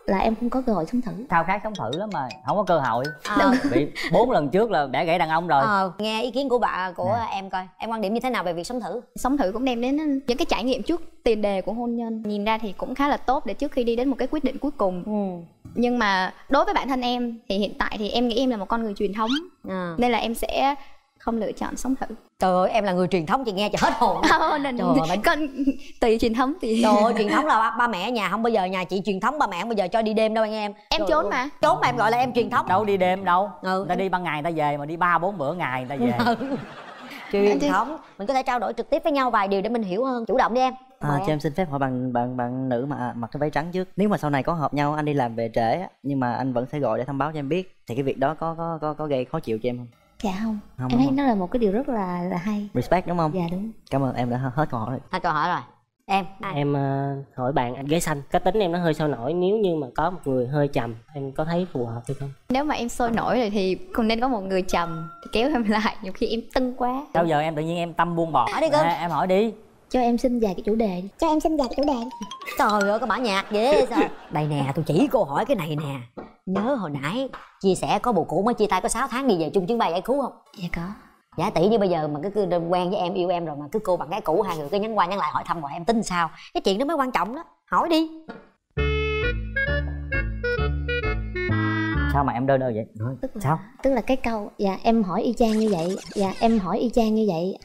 là em không có cơ hội sống thử. Khao khát sống thử lắm mà không có cơ hội. Ờ. Bị bốn lần trước là bẻ gãy đàn ông rồi. Ờ, nghe ý kiến của bà của Nè. em coi, em quan điểm như thế nào về việc sống thử? Sống thử cũng đem đến những cái trải nghiệm trước tiền đề của hôn nhân. Nhìn ra thì cũng khá là tốt để trước khi đi đến một cái quyết định cuối cùng. Ừ. Nhưng mà đối với bản thân em thì hiện tại thì em nghĩ em là một con người truyền thống, À. nên là em sẽ không lựa chọn sống thử. Trời ơi, em là người truyền thống chị nghe cho hết hồn. Oh, nên Trời ơi, con tùy truyền thống thì trời ơi, truyền thống là ba, ba mẹ ở nhà không bao giờ, nhà chị truyền thống ba mẹ không bao giờ cho đi đêm đâu anh em. Em Trời trốn ơi. mà. Trốn mà em gọi là em truyền thống. Đâu đi đêm đâu. Ừ. Người ta đi ban ngày người ta về, mà đi ba bốn bữa ngày người ta về. Truyền thống. Mình có thể trao đổi trực tiếp với nhau vài điều để mình hiểu hơn. Chủ động đi em. À, cho em xin phép hỏi bạn bạn bạn nữ mà à, mặc cái váy trắng trước. Nếu mà sau này có hợp nhau, anh đi làm về trễ á, nhưng mà anh vẫn sẽ gọi để thông báo cho em biết, thì cái việc đó có có có có gây khó chịu cho em không? Dạ không, Không, em thấy không. nó là một cái điều rất là là hay. Respect đúng không? Dạ đúng. Cảm ơn em đã hết câu hỏi rồi. Hết câu hỏi rồi. Em Em uh, hỏi bạn anh ghế xanh, cái tính em nó hơi sôi nổi, nếu như mà có một người hơi trầm em có thấy phù hợp hay không? Nếu mà em sôi nổi rồi thì còn nên có một người trầm kéo em lại, nhiều khi em tưng quá. Sao giờ em tự nhiên em tâm buông bỏ? Hỏi đi cưng. À, em hỏi đi. Cho em xin vài cái chủ đề. Cho em xin vài cái chủ đề. Trời ơi, có bả nhạc dễ sao? Đây nè, tôi chỉ cô hỏi cái này nè. Nhớ hồi nãy chia sẻ có bồ cũ mới chia tay có sáu tháng đi về chung chuyến bay giải cứu không? Dạ có. Giả tỷ như bây giờ mà cứ, cứ quen với em, yêu em rồi mà cứ cô bạn gái cũ, hai người cứ nhắn qua nhắn lại hỏi thăm rồi em tính sao? Cái chuyện đó mới quan trọng đó. Hỏi đi. Sao mà em đơn đơn vậy? Tức là, Sao? Tức là cái câu dạ em hỏi y chang như vậy. Dạ em hỏi y chang như vậy.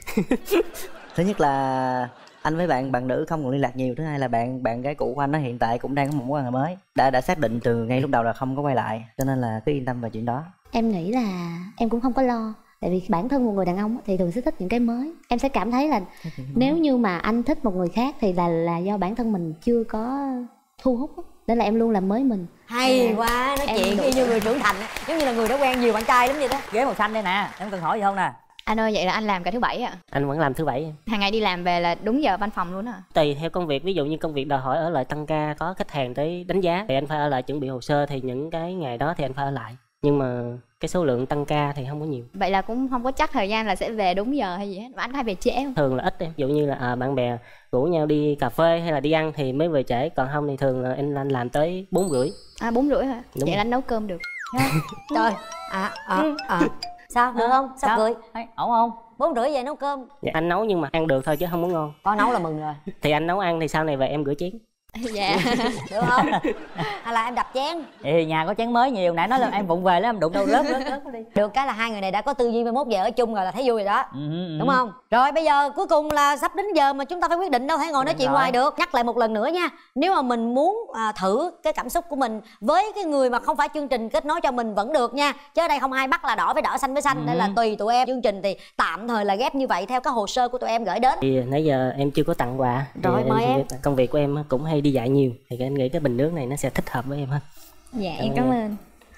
Thứ nhất là anh với bạn bạn nữ không còn liên lạc nhiều. Thứ hai là bạn bạn gái cũ của anh nó hiện tại cũng đang có một mối quan hệ mới, đã đã xác định từ ngay lúc đầu là không có quay lại, cho nên là cứ yên tâm về chuyện đó. Em nghĩ là em cũng không có lo. Tại vì bản thân một người đàn ông thì thường sẽ thích những cái mới. Em sẽ cảm thấy là nếu như mà anh thích một người khác thì là là do bản thân mình chưa có thu hút. Nên là em luôn làm mới mình. Hay Dạ. quá, nói Em chuyện đủ. y như người trưởng thành, giống như là người đã quen nhiều bạn trai lắm vậy đó. Ghế màu xanh đây nè, em cần hỏi gì không nè? Anh ơi, vậy là anh làm cả thứ bảy à? Anh vẫn làm thứ bảy. Hàng ngày đi làm về là đúng giờ văn phòng luôn à? Tùy theo công việc, ví dụ như công việc đòi hỏi ở lại tăng ca, có khách hàng tới đánh giá thì anh phải ở lại chuẩn bị hồ sơ, thì những cái ngày đó thì anh phải ở lại. Nhưng mà cái số lượng tăng ca thì không có nhiều. Vậy là cũng không có chắc thời gian là sẽ về đúng giờ hay gì hết. Mà anh có hay về trễ không? Thường là ít em, ví dụ như là à, bạn bè rủ nhau đi cà phê hay là đi ăn thì mới về trễ, còn không thì thường là anh, anh làm tới bốn rưỡi. À bốn rưỡi hả? Đúng Vậy rồi. là anh nấu cơm được. Trời. À, à, à. Sao, được không? Sao, Sao? cười? Ổn không? Bốn rưỡi về nấu cơm. Dạ, anh nấu nhưng mà ăn được thôi chứ không có ngon. Có nấu là mừng rồi. Thì anh nấu ăn thì sau này về em rửa chén. Dạ. Được không? Hay là em đập chén? Vậy thì nhà có chén mới nhiều, nãy nói là em vụng về lắm, em đụng đâu rớt rớt rớt đi. Được cái là hai người này đã có tư duy mai mốt về ở chung rồi là thấy vui rồi đó. Ừ, ừ. Đúng không? Rồi bây giờ cuối cùng là sắp đến giờ mà chúng ta phải quyết định, đâu thể ngồi nói Đúng chuyện rồi. hoài được. Nhắc lại một lần nữa nha. Nếu mà mình muốn à, thử cái cảm xúc của mình với cái người mà không phải chương trình kết nối cho mình vẫn được nha. Chứ ở đây không ai bắt là đỏ với đỏ, xanh với xanh. Ừ. Nên là tùy tụi em. Chương trình thì tạm thời là ghép như vậy theo cái hồ sơ của tụi em gửi đến. Thì nãy giờ em chưa có tặng quà. Thì Rồi, mời xin em. biết là công việc của em cũng hay đi dạy nhiều, thì em nghĩ cái bình nước này nó sẽ thích hợp với em hơn. Dạ Cảm em ơn cảm em. ơn.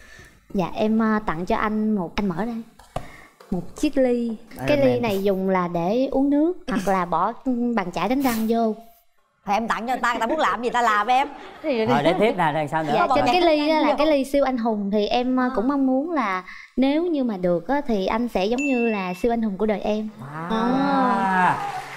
Dạ em à, tặng cho anh một, anh mở ra một chiếc ly. Iron Cái ly Man. này dùng là để uống nước hoặc là bỏ bàn chải đánh răng vô. Thì em tặng cho người ta, người ta muốn làm gì ta làm em. Rồi để tiếp nè, rồi sao nữa? Dạ, Bỏ trên bàn cái chải ly đó đánh là răng cái vô. ly siêu anh hùng, thì em à, cũng mong muốn là nếu như mà được á, thì anh sẽ giống như là siêu anh hùng của đời em. À.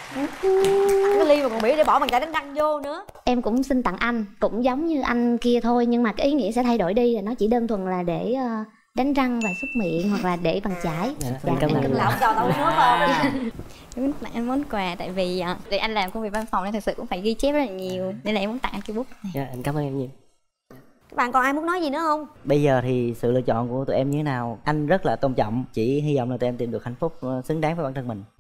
Cái ly mà còn bị để bỏ bàn chải đánh răng vô nữa. Em cũng xin tặng anh, cũng giống như anh kia thôi, nhưng mà cái ý nghĩa sẽ thay đổi đi, là nó chỉ đơn thuần là để ờ, đánh răng và súc miệng hoặc là để bằng chải. Dạ, Dạ, em cảm em ơn. cảm Là ơn. không cho tao uống nước không? Em muốn tặng anh món quà tại vì à, để anh làm công việc văn phòng nên thật sự cũng phải ghi chép rất là nhiều, nên là em muốn tặng anh cái bút này. Dạ, anh cảm ơn em nhiều. Các bạn còn ai muốn nói gì nữa không? Bây giờ thì sự lựa chọn của tụi em như thế nào anh rất là tôn trọng, chỉ hy vọng là tụi em tìm được hạnh phúc ờ, xứng đáng với bản thân mình.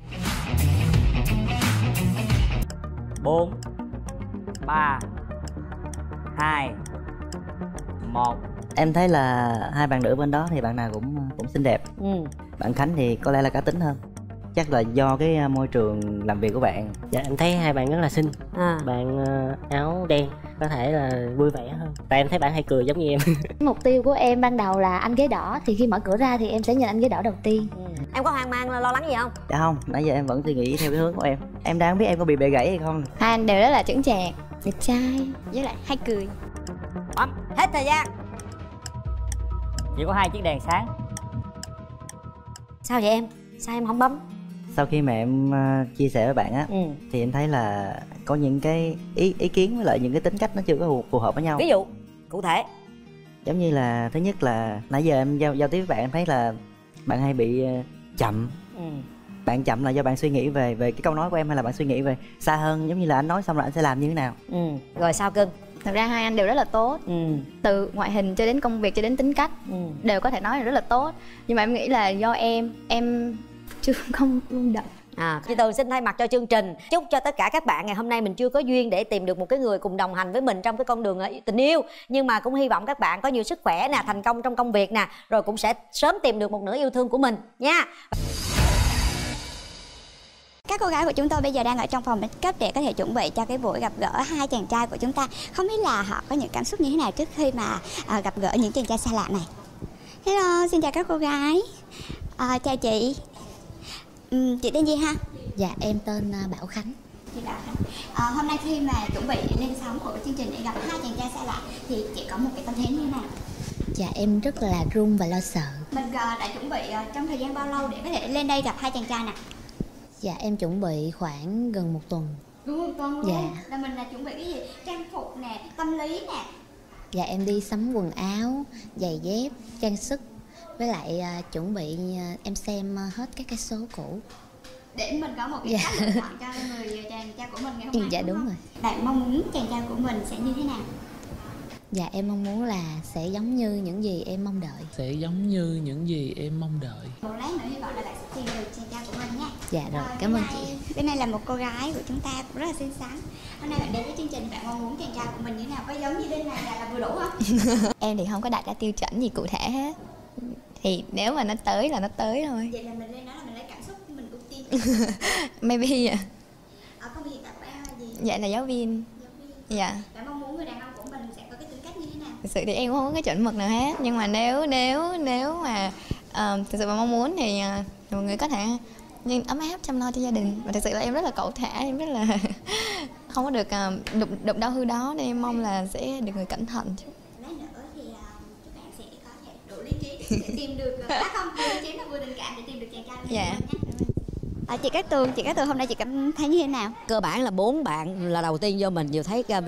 Bốn, ba, hai, một. Em thấy là hai bạn nữ bên đó thì bạn nào cũng cũng xinh đẹp. Ừ. Bạn Khánh thì có lẽ là cá tính hơn, chắc là do cái ờ, môi trường làm việc của bạn. Dạ, em thấy hai bạn rất là xinh. À. Bạn ờ, áo đen có thể là vui vẻ hơn, tại em thấy bạn hay cười giống như em. Mục tiêu của em ban đầu là anh ghế đỏ, thì khi mở cửa ra thì em sẽ nhìn anh ghế đỏ đầu tiên. Ừ. Em có hoang mang lo lắng gì không? Dạ không, nãy giờ em vẫn suy nghĩ theo cái hướng của em. Em đang biết em có bị bẻ gãy hay không. Hai anh đều rất là chững chạc, đẹp trai, với lại hay cười. Bấm hết thời gian. Chỉ có hai chiếc đèn sáng. Sao vậy em? Sao em không bấm? Sau khi mà em ờ, chia sẻ với bạn á, Ừ. thì em thấy là có những cái ý ý kiến với lại những cái tính cách nó chưa có phù, phù hợp với nhau. Ví dụ cụ thể. Giống như là thứ nhất là nãy giờ em giao, giao tiếp với bạn, em thấy là bạn hay bị uh, chậm. ừ. Bạn chậm là do bạn suy nghĩ về về cái câu nói của em, hay là bạn suy nghĩ về xa hơn, giống như là anh nói xong rồi anh sẽ làm như thế nào? ừ. Rồi sao cưng? Thật ra hai anh đều rất là tốt. ừ. Từ ngoại hình cho đến công việc cho đến tính cách ừ. đều có thể nói là rất là tốt. Nhưng mà em nghĩ là do em em chưa không rung động. À, chị Tường xin thay mặt cho chương trình chúc cho tất cả các bạn ngày hôm nay mình chưa có duyên để tìm được một cái người cùng đồng hành với mình trong cái con đường tình yêu, nhưng mà cũng hy vọng các bạn có nhiều sức khỏe nè, thành công trong công việc nè, rồi cũng sẽ sớm tìm được một nửa yêu thương của mình nha. Các cô gái của chúng tôi bây giờ đang ở trong phòng make up để có thể chuẩn bị cho cái buổi gặp gỡ hai chàng trai của chúng ta. Không biết là họ có những cảm xúc như thế nào trước khi mà à, gặp gỡ những chàng trai xa lạ này. Hello, xin chào các cô gái. À, chào chị. Ừ, chị tên gì ha? Dạ em tên Bảo Khánh. Chị Bảo Khánh. À, hôm nay khi mà chuẩn bị lên sóng của chương trình để gặp hai chàng trai xa lạ thì chị có một cái tâm thế như thế nào? Dạ em rất là run và lo sợ. Mình uh, đã chuẩn bị uh, trong thời gian bao lâu để có thể lên đây gặp hai chàng trai nè? Dạ em chuẩn bị khoảng gần một tuần. Đúng một tuần luôn? Dạ. Là mình là chuẩn bị cái gì? Trang phục nè, tâm lý nè. Dạ em đi sắm quần áo, giày dép, trang sức. Với lại uh, chuẩn bị uh, em xem uh, hết các cái số cũ để mình có một cái cách lựa chọn cho người chàng trai của mình ngày hôm nay. Dạ đúng, đúng rồi. Bạn mong muốn chàng trai của mình sẽ như thế nào? Dạ em mong muốn là sẽ giống như những gì em mong đợi. Sẽ giống như những gì em mong đợi. Một lát nữa hy vọng là bạn sẽ tìm được chàng trai của mình nha. Dạ rồi, à, cảm ơn này, chị. Bên này là một cô gái của chúng ta cũng rất là xinh xắn. Hôm nay bạn đến với chương trình, bạn mong muốn chàng trai của mình như thế nào? Có giống như bên này là, là vừa đủ không? Em thì không có đặt ra tiêu chuẩn gì cụ thể hết. Thì nếu mà nó tới là nó tới thôi. Vậy là mình lên đó là mình lấy cảm xúc của mình ưu tiên. Maybe ạ. Ở công việc hiện tại của em là gì? Dạ là giáo viên. Giáo viên. Dạ. Bạn mong muốn người đàn ông của mình sẽ có cái tính cách như thế nào? Thực sự thì em cũng không có cái chuẩn mực nào hết. Nhưng mà nếu nếu nếu mà uh, thực sự mà mong muốn thì uh, mọi người có thể nhưng ấm áp chăm lo cho gia đình. Và thực sự là em rất là cẩu thả, em rất là không có được uh, đụng, đụng đau hư đó, nên em mong là sẽ được người cẩn thận. Lát nữa thì uh, các bạn sẽ có thể đủ lý trí để tìm được uh, à không, vừa lý trí mà vừa tình cảm để tìm được chàng trai. Dạ. À, chị Cát Tường, chị Cát Tường hôm nay chị cảm thấy như thế nào? Cơ bản là bốn bạn là đầu tiên vô mình đều thấy uh,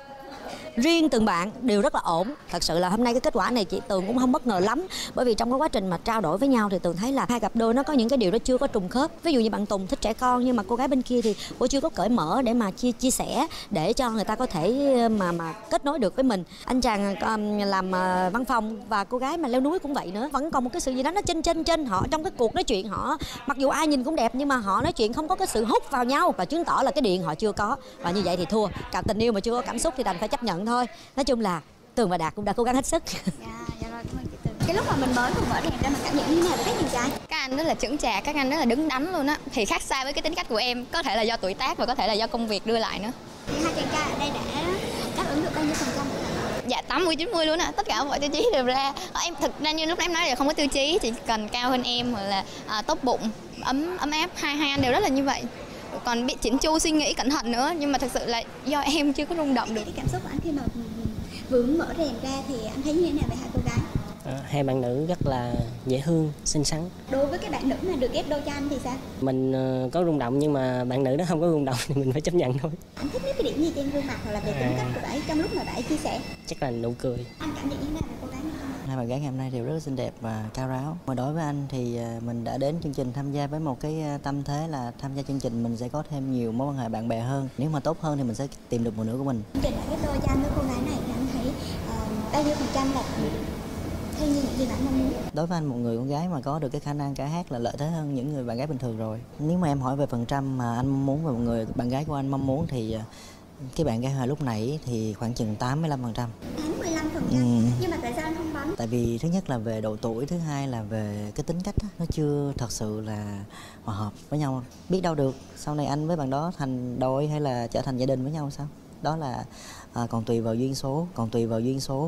riêng từng bạn đều rất là ổn. Thật sự là hôm nay cái kết quả này chị Tường cũng không bất ngờ lắm, bởi vì trong cái quá trình mà trao đổi với nhau thì Tường thấy là hai cặp đôi nó có những cái điều nó chưa có trùng khớp. Ví dụ như bạn Tùng thích trẻ con, nhưng mà cô gái bên kia thì cô chưa có cởi mở để mà chia chia sẻ, để cho người ta có thể mà mà kết nối được với mình. Anh chàng um, làm uh, văn phòng và cô gái mà leo núi cũng vậy nữa, vẫn còn một cái sự gì đó nó chênh chênh chênh họ trong cái cuộc nói chuyện. Họ mặc dù ai nhìn cũng đẹp nhưng mà họ nói chuyện không có cái sự hút vào nhau, và chứng tỏ là cái điện họ chưa có, và như vậy thì thua. Cả tình yêu mà chưa có cảm xúc thì đành phải chấp nhận thôi. Nói chung là Tường và Đạt cũng đã cố gắng hết sức. Dạ, dạ rồi, cảm ơn chị Tường. Cái lúc mà mình mới vừa mở rèm ra mình cảm nhận như thế nào với các chàng trai? Các anh rất là chững chạc, các anh rất là đứng đắn luôn á. Thì khác xa với cái tính cách của em, có thể là do tuổi tác và có thể là do công việc đưa lại nữa. Thì hai chàng trai ở đây đã đáp ứng được bao nhiêu phần trăm? Dạ tám mươi chín mươi luôn á, tất cả mọi tiêu chí đều ra. Em thực ra như lúc nãy em nói là không có tiêu chí, chỉ cần cao hơn em hoặc là à, tốt bụng, ấm ấm áp, hai hai anh đều rất là như vậy. Còn bị chỉnh chu suy nghĩ cẩn thận nữa, nhưng mà thực sự là do em chưa có rung động được. Cái cảm xúc của anh khi mà vừa mở rèm ra thì anh thấy như thế nào về hai cô gái? À, hai bạn nữ rất là dễ thương, xinh xắn. Đối với cái bạn nữ mà được ghép đôi cho anh thì sao? Mình uh, có rung động nhưng mà bạn nữ đó không có rung động thì mình phải chấp nhận thôi. Anh thích nhất cái điểm gì trên gương mặt hoặc là về tính cách của bạn trong lúc mà bạn chia sẻ? Chắc là nụ cười. Anh cảm nhận như thế nào về cô gái này? Hai bạn gái ngày hôm nay đều rất là xinh đẹp và cao ráo. Mà đối với anh thì mình đã đến chương trình tham gia với một cái tâm thế là tham gia chương trình mình sẽ có thêm nhiều mối quan hệ bạn bè hơn. Nếu mà tốt hơn thì mình sẽ tìm được một nửa của mình. Chương trình đã ghép đôi cho anh với cô gái này thì anh thấy uh, bao nhiêu phần trăm là theo như những gì bạn mong muốn? Đối với anh, một người con gái mà có được cái khả năng ca hát là lợi thế hơn những người bạn gái bình thường rồi. Nếu mà em hỏi về phần trăm mà anh mong muốn về một người bạn gái của anh mong muốn thì cái bạn gái hồi lúc nãy thì khoảng chừng tám mươi lăm phần trăm. tám mươi lăm phần trăm? Ừ. Nhưng mà tại sao anh không bấm? Tại vì thứ nhất là về độ tuổi, thứ hai là về cái tính cách đó, nó chưa thật sự là hòa hợp với nhau. Biết đâu được sau này anh với bạn đó thành đôi hay là trở thành gia đình với nhau sao? Đó là à, còn tùy vào duyên số, còn tùy vào duyên số.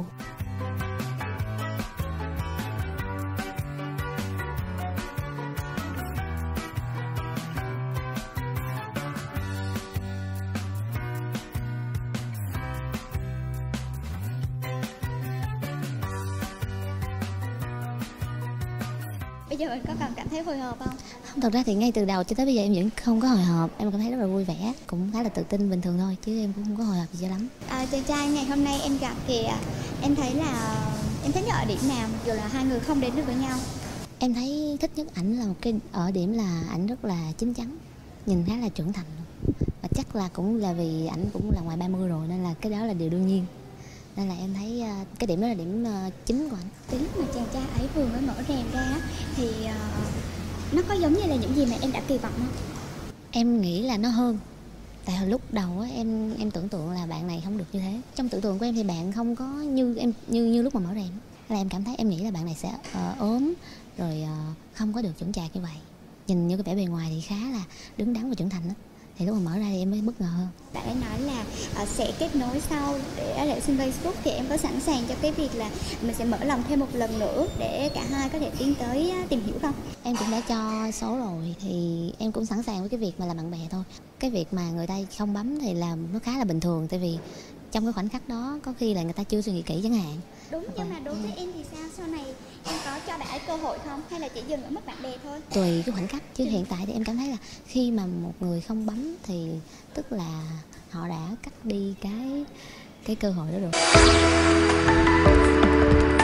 Bây giờ có còn cảm thấy hồi hộp không? Không, thật ra thì ngay từ đầu cho tới bây giờ em vẫn không có hồi hộp. Em cảm thấy rất là vui vẻ, cũng khá là tự tin bình thường thôi, chứ em cũng không có hồi hộp gì cho lắm. À, chàng trai ngày hôm nay em gặp thì Em thấy là em thích nhất ở điểm nào mặc dù là hai người không đến được với nhau? Em thấy thích nhất ảnh là một cái ở điểm là ảnh rất là chín chắn, nhìn khá là trưởng thành luôn. Và chắc là cũng là vì ảnh cũng là ngoài ba mươi rồi nên là cái đó là điều đương nhiên. Nên là em thấy uh, cái điểm đó là điểm uh, chính của ảnh. Từ lúc mà chàng trai ấy vừa mới mở rèm ra thì uh, nó có giống như là những gì mà em đã kỳ vọng không? Em nghĩ là nó hơn. Tại hồi lúc đầu á, em em tưởng tượng là bạn này không được như thế. Trong tưởng tượng của em thì bạn không có như em như như lúc mà mở rèm. Là em cảm thấy em nghĩ là bạn này sẽ uh, ốm rồi uh, không có được chững chạc như vậy. Nhìn như cái vẻ bề ngoài thì khá là đứng đắn và trưởng thành đó. Thì lúc mà mở ra thì em mới bất ngờ hơn. Bạn ấy nói là uh, sẽ kết nối sau để ở hệ sinh Facebook, thì em có sẵn sàng cho cái việc là mình sẽ mở lòng thêm một lần nữa để cả hai có thể tiến tới uh, tìm hiểu không? Em cũng đã cho số rồi thì em cũng sẵn sàng với cái việc mà làm bạn bè thôi. Cái việc mà người ta không bấm thì là nó khá là bình thường, tại vì trong cái khoảnh khắc đó có khi là người ta chưa suy nghĩ kỹ chẳng hạn. Đúng, nhưng mà đối với em thì sao? Sau này em có cho bạn ấy cơ hội không? Hay là chỉ dừng ở mức bạn bè thôi? Tùy cái khoảnh khắc, chứ hiện tại thì em cảm thấy là khi mà một người không bấm thì tức là họ đã cắt đi cái cái cơ hội đó rồi.